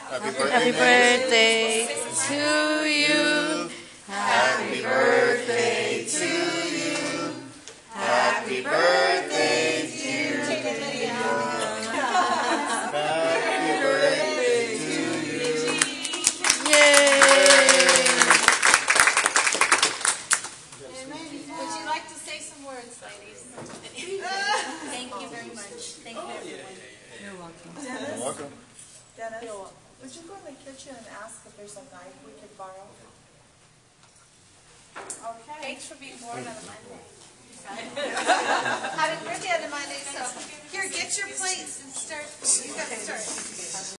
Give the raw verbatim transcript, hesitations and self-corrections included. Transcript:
Happy birthday to you. Happy birthday to you. Happy birthday, dear Lidia. Happy birthday to you. Yay! Would you like to say some words, ladies? Thank you very much. Thank you, everyone. You're welcome. Dennis, You're welcome. Dennis, would you go in the kitchen and ask if there's a knife we could borrow? Okay. Thanks for being born on a Monday. Happy birthday on a Monday. So here, get your plates and start. You got to start.